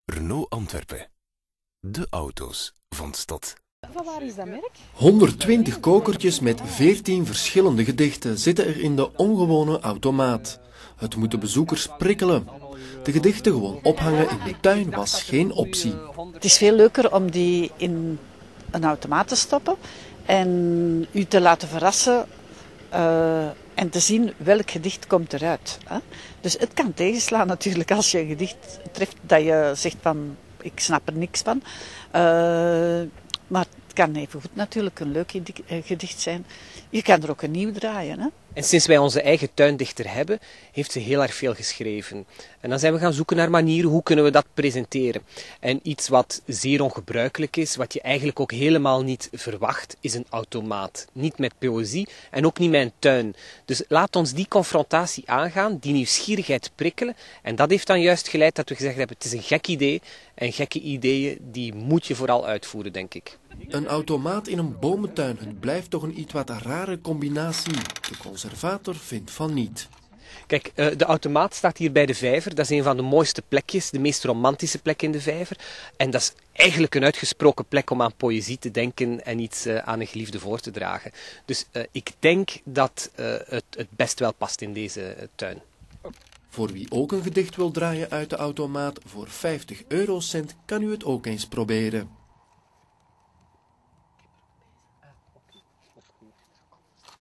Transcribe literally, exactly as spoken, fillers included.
Renault Antwerpen. De auto's van de stad. Van waar is dat merk? honderdtwintig kokertjes met veertien verschillende gedichten zitten er in de ongewone automaat. Het moet de bezoekers prikkelen. De gedichten gewoon ophangen in de tuin was geen optie. Het is veel leuker om die in een automaat te stoppen en u te laten verrassen uh, en te zien welk gedicht komt eruit. Hè? Dus het kan tegenslaan natuurlijk als je een gedicht treft dat je zegt van ik snap er niks van. Uh, maar het kan evengoed natuurlijk een leuk gedicht zijn. Je kan er ook een nieuw draaien. Hè? En sinds wij onze eigen tuindichter hebben, heeft ze heel erg veel geschreven. En dan zijn we gaan zoeken naar manieren, hoe kunnen we dat presenteren. En iets wat zeer ongebruikelijk is, wat je eigenlijk ook helemaal niet verwacht, is een automaat. Niet met poëzie en ook niet met een tuin. Dus laat ons die confrontatie aangaan, die nieuwsgierigheid prikkelen. En dat heeft dan juist geleid dat we gezegd hebben, het is een gek idee. En gekke ideeën, die moet je vooral uitvoeren, denk ik. Een automaat in een bomentuin, het blijft toch een iets wat rare combinatie. De conservator vindt van niet. Kijk, de automaat staat hier bij de vijver. Dat is een van de mooiste plekjes, de meest romantische plek in de vijver. En dat is eigenlijk een uitgesproken plek om aan poëzie te denken en iets aan een geliefde voor te dragen. Dus uh, ik denk dat uh, het, het best wel past in deze uh, tuin. Voor wie ook een gedicht wil draaien uit de automaat, voor vijftig eurocent kan u het ook eens proberen.